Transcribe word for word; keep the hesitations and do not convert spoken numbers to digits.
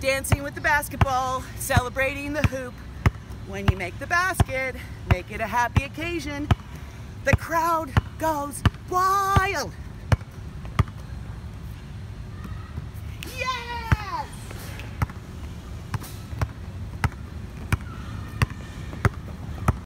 Dancing with the basketball, celebrating the hoop. When you make the basket, make it a happy occasion. The crowd goes wild.